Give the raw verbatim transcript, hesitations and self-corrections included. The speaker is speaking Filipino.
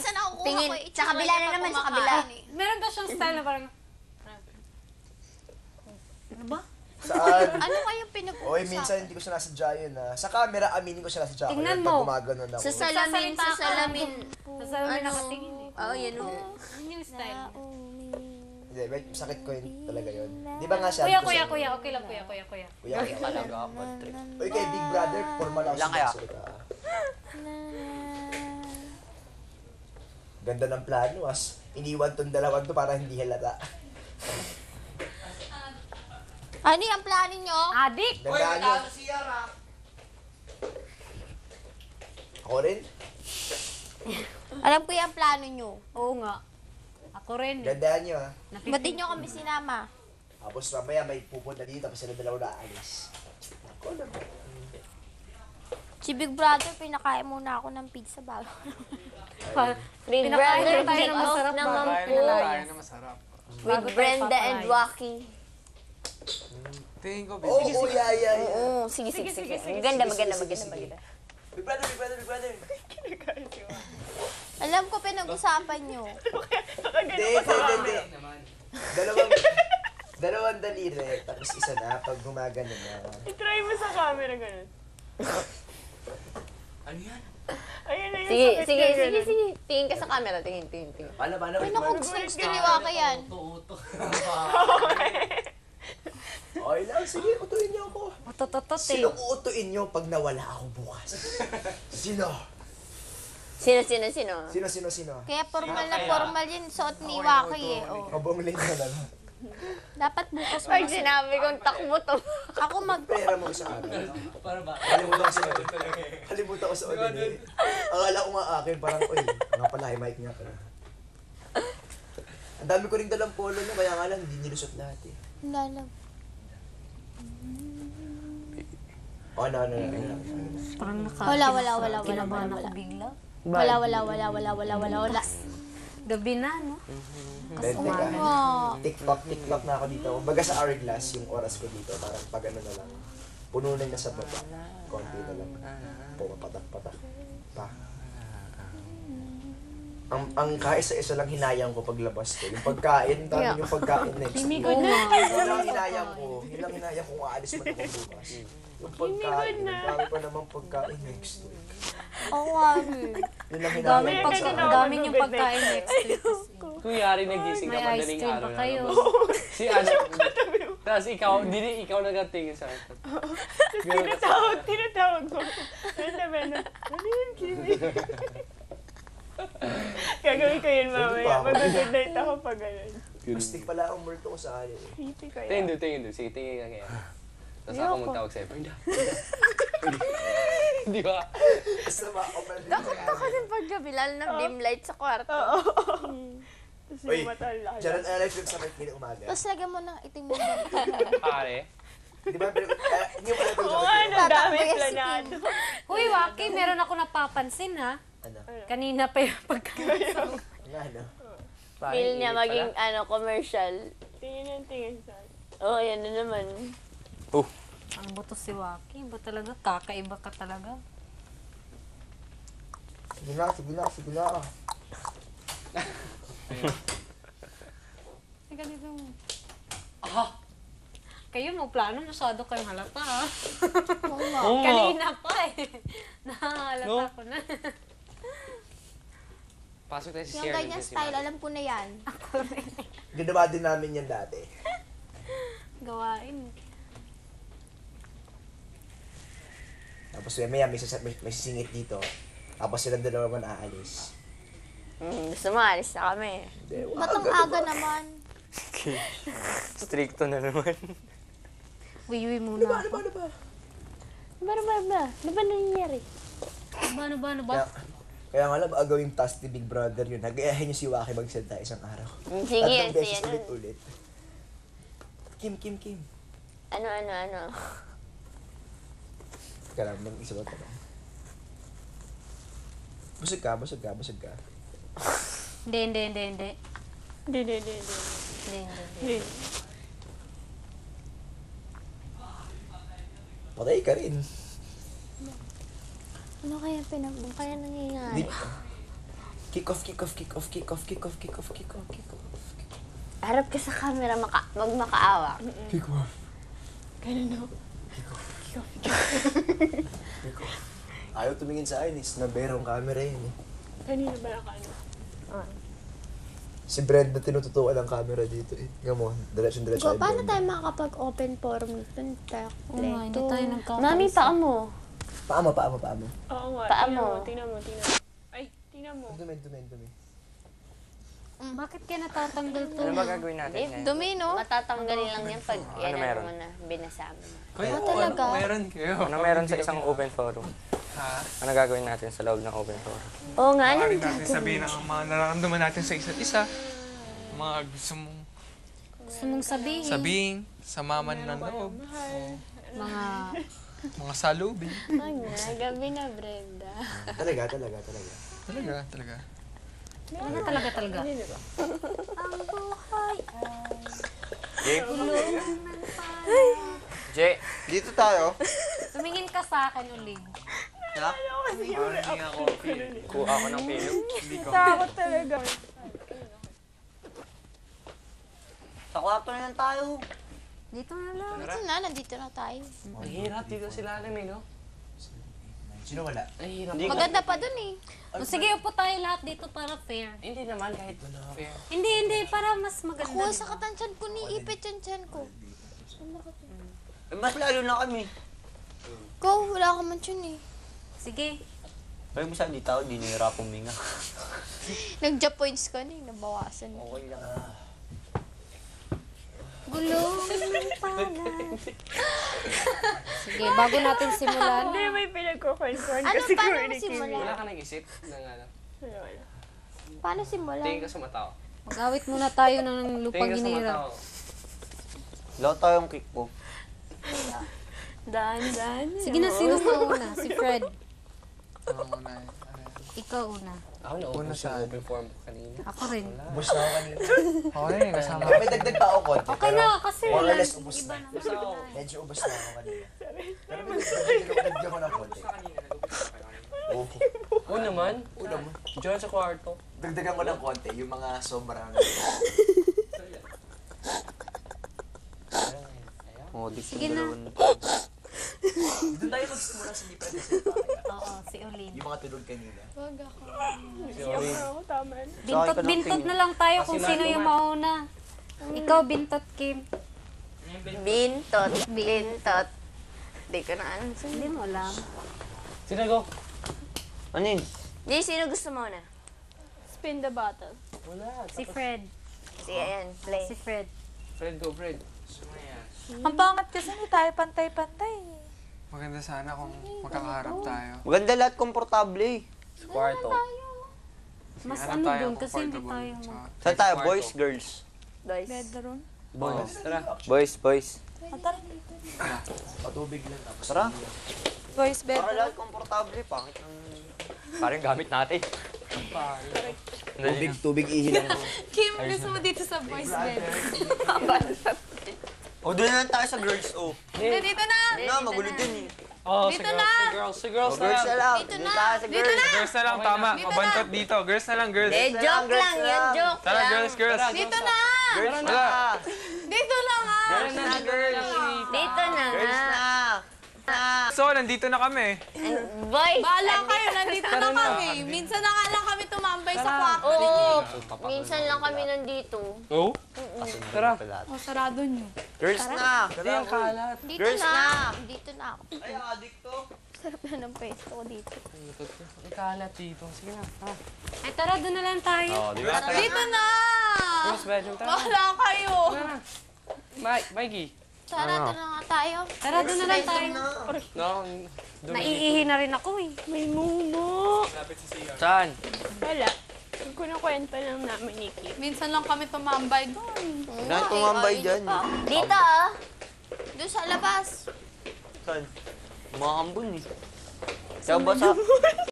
saan ako kuha tingin, ko eh. sa kabila na naman, sa kabila. Meron daw siyang style na parang... Ano ba? Saan? Ano kayong pinag-uusapan? Oy, minsan hindi ko siya nasadya yun ha. Sa camera, aminin ko siya nasadya ko. Tingnan yun, mo. Pag gumaganon ako. Sa salamin, sa salamin. Nasa may nakatingin eh. Oo, yun o. Yun yung style. Hindi, wait, sakit ko yun talaga yun. Di ba nga siya? Kuya, kuya, kuya. Okay lang, kuya, kuya, kuya. Kuya, kuya. Talaga ako trip. Uy, kay Big Brother, formal ako Ilan kaya? sinasalita. Ganda ng plano, as iniwan tong dalawang to para hindi halata. Ano yung plano nyo? Adik! Gandaan nyo. Ako rin. Alam ko yung plano nyo. Oo nga. Ako rin. eh. Gandaan nyo ha. Ba't di nyo kami sinama? Tapos mamaya may pupunta dito, tapos sila dalawa na aalis. Ako na. Si Big Brother, pinakain muna ako ng pizza bago. Big Pinakain Brother, tayo take ng off masarap naman ba? po. Kaya na masarap. With Brenda and Wacky. Tingin ko, Oo, baby. oh, yeah, yeah, yeah. Oo, sige, sige, sige. Maganda, maganda, maganda, maganda. Big Brother, Big Brother, Big Brother. Alam ko pinag-usapan nyo. Hindi, hindi, hindi. Dalawang, dalawang daliri, tapos isa na, pag gumagano na. I-try mo sa camera ganun. Ano yan? Ayun na yung Sige, sakit sige, niya, sige, ganun. sige. Tingin ka sa camera, tingin, tingin, tingin. Paano, paano? Ay, wait, naku, paano? gusto gusto ni Waka yan. Okay lang, sige, utuin niyo ako. Matututot eh. Sino uutuin niyo pag nawala ako bukas? Sino? Sino, sino, sino? Sino, sino, sino? Kaya formal na formal yun, suot ni Waki eh. Oh. Kabong link na lang. Dapat bukas mo Pag kasi. sinabi kong takbo to. Ako mag... Pera mo sa akin. Para ba? Kalimutan ko sa Kalimutan ko sa ordinary. Akala ko nga akin, parang, uy, nga pala, may mic nga pala. Ang dami ko rin dalang polo niya, kaya nga lang, hindi nilusot lahat eh. Lalag. Oh, no, no, no, no, no. Parang naka... Wala, wala, wala, wala, Kinabahan wala, ako wala. bigla. Wala, wala, wala, wala, wala, wala, wala. Gabi na, no? Then, teka, Wow. tiktok, tiktok na ako dito. Baga sa hourglass, yung oras ko dito, parang pag ano na lang. Puno na yung nasa baba. Konti na lang. Pumapatak-patak. Pa. Ang ang kaisa-isa lang hinayang ko paglabas ko. Yung pagkain, dami yung pagkain next week. Oo nga. Yun lang hinayang ko. Yun lang hinayang ko kung aalis man ako bukas. Yung pagkain, ang dami pa naman pagkain next week. Oo nga rin. Yun lang Dami hinayang ko. pag Kaya sa- dami yung pagkain next week. Kuyari nagising ka May ice madaling cream araw pa na kayo. naman. Si ano. Tapos ikaw, hindi ikaw nagatingin sa akin. Tinatawag, tinatawag ko. Benda, benda. Ano yun, Kimi? Gagawin ko yun mamaya. Mag-good night ako pag ganun. Mastig pala ang multo ko sa kanya eh. Pipi ko Tingin yan. doon, tingin doon. Sige, tingin ka kaya. Tapos ako magtawag sa'yo. Brenda. Di ba? Basta makakamali. Takot ako din paggabi, lalo na dim light sa kwarto. Tapos Uy, yung mata laki. Jaron Alive yung sa may umaga. Tapos lagyan mo ng itim mo. Pare. Di ba? Pero, eh, hindi mo pala ito Oo, sa ano, dami Tatakbo yan si planado. Uy, Waki, meron ako napapansin, ha? Ano? Kanina pa yung pagkain. Nga, ano? Feel niya maging, ano, commercial. Tingin yung tingin sa akin. Oo, oh, yan na naman. Oh. Ang buto si Waki. Ba talaga? Kakaiba ka talaga. Sige na, sige na, sige na. Ay, ganito mo. Ah! Kayo mo plano, masyado kayong halata, ha? Oo nga. Oo nga. Kanina pa, eh. Nakahalata No? ko na. Pasok tayo si Yung Sierra. ganyan style, alam ko na yan. Ginawa din namin yan dati. Gawain. Tapos may may, sasa- may, may sisingit dito. Tapos silang dalawa man aalis. Hmm, gusto mo, alis na kami. Hindi, Ba't ang aga naman? Stricto na naman. Wiwi Ano muna ba, ano ako. ba, ano ba? Ba, ba, ba? Ano ba nangyayari? Ano ba, ano ba, ano ba? Kaya, kaya nga lang, agawing task ni Big Brother yun. Nag-iahin niyo si Waki magsalita isang araw. Hmm, sige, Tatlong beses sige, ano? ulit-ulit. Kim, Kim, Kim. Ano, ano, ano? Teka lang, may isa ba tanong? Busog ka, busog ka, busog ka. Hindi, hindi, hindi, hindi. Hindi, hindi, hindi, hindi. Hindi, hindi, hindi. Hindi. Patay ka rin. Ano kaya pinag... Kaya nangyayari? Di, Kick off, kick off, kick off, kick off, kick off, kick off, kick off, kick off. Harap ka sa camera, maka magmakaawa. Kick off. Ganun, no? Kick off. Ayaw tumingin sa akin, is na berong camera yun eh. Kanina ba naka ano? Si Brenda tinututukan ang camera dito eh. Tingnan mo, diretso-diretso Go, paano tayo makakapag-open forum nito? Oo nga, hindi tayo nagkakaisa. Mami, paa mo. Paa mo, paa mo, paa mo. Oo nga, Paa tingnan mo. mo, tingnan mo, tingnan mo. Ay, tingnan mo. Dumi, dumi, dumi. Bakit kaya natatanggal to? Ano ba gagawin natin ngayon? Dumi, no? Matatanggalin lang yan pag yan Ano meron? mo na, binasama mo. Kuya, talaga? ano meron kayo? Ano meron sa isang open forum? Ha? Ano gagawin natin sa loob ng open forum? Oo nga, ano? Maaaring natin sabihin ang mga nararamdaman natin sa isa't isa. Mga gusto mong Gusto mong sabihin? sabihin sa mama ng loob. Mga... Mga salubin. Ay na, gabi na, Brenda. Talaga, talaga, talaga. Talaga, talaga. Ano talaga talaga? Ang buhay Jay? Jay? Dito tayo. Tumingin ka sa akin ulit. Kuha ako ng pilo. Takot talaga. Sa kwarto na lang tayo. Dito na lang. Ito na, nandito na tayo. Ang hirap dito sila alam eh, no? Sino wala? Ang hirap. Maganda pa dun eh. O sige, upo tayo lahat dito para fair. Hindi naman kahit fair. Hindi, hindi. Para mas maganda. Kuha sa katansyan ko ni ipit yung tiyan ko. Eh, mas lalo na kami. Go, wala ka man tiyan eh. Sige. Kaya mo saan dito ako, di nahirap huminga. Nag-jump points ka na eh, nabawasan. Okay lang. Gulong pala. Sige, bago natin simulan. Hindi, may pinagkukwentuhan Ano, kasi paano ko ni magsimula? Wala ka nag-isip ng ano. Wala, wala. Paano simula? Tingin ka sa mata ko. Mag-awit muna tayo ng lupang Tingin ka sa mata hinira. ko. Lahat tayong kick po. Dan, dan. Sige na, sino ka una? Si Fred. Ano muna eh. Ikaw una. Ako na open sa open forum ko kanina. Ako rin. Ubus na ako kanina. Ako rin eh, kasama. May dagdag pa ako konti. Okay pero na, kasi more or wala. less ubus na. Basta ako. Medyo ubus na ako kanina. Pero may dagdag ko ng konti. Oo. Oo naman. Una mo. Diyan sa kwarto. Dagdagan ko ng konti, yung mga sobrang... Oh, di Sige na. Doon tayo magsimula sa lipat na sila. Oo, si Olin. Yung mga tulog kanina. Wag ako. Siya ako, tama na. Bintot-bintot na lang tayo kung sino yung mauna. Ikaw, bintot, Kim. Bintot, bintot. Di ko na alam. Hindi mo alam. Sino go? Ano yun? Di, sino gusto mo na? Spin the bottle. Wala. Si Fred. Sige, ayan, play. Si Fred. Fred, go Fred. Ang pangat kasi hindi tayo pantay-pantay. Maganda sana kung magkakaharap tayo. Maganda lahat, komportable. Sa kwarto. Mas Harap ano tayo, doon kasi hindi comfortable. tayo. Tsaka- Saan tayo? Boys, girls? Boys. Bedroom. Boys, tara. Boys, boys. Tara. Patubig lang tapos. Tara. Boys, Para bedroom. lahat komportable. Pangit ang... Parang gamit natin. Tubig, tubig ihilang ko. Kim, gusto mo dito sa boys bedroom. O, doon na lang tayo sa girls, oh. Dito na! Na, magulo din eh. Oh, Dito sa girls, na! sa girls, sa girls O, girls na na. lang. Dito na tayo sa girls. Girls na lang, tama. Mabantot dito. Girls na lang, girls. Eh, Girls joke girls lang, yan, lang. joke Tara, lang. girls, girls. Dito na! Girls na. Dito na nga! Girls na, girls. Dito na Girls nga. na. Na. So, nandito na kami. Boys, Bahala kayo, nandito na kami. Minsan na nga lang kami tumambay sa kwarto oo. ninyo. Minsan lang kami nandito. Go? Tara. O, sarado nyo. Girls na. Hindi ang kalat. Dito Girls na. na. Dito na ako. Ay, adik to. Sarap na ng pwesto ko dito. Ang kalat dito. Sige na. Ha? Ay, tara, doon na lang tayo. Oh, di ba? Dito na! Girls bedroom, tara. Bahala kayo! Tara. Mike, Mikey. Tara, doon na nga tayo. Tara, doon na lang tayo. No, Naiihi na rin ako eh. May mumo. Saan? Wala. Yung kinakwento lang namin ni Kim. Minsan lang kami tumambay doon. Saan tumambay dyan? Dito, oh. Doon sa labas. Saan? Mga ambon eh. Kaya ba sa...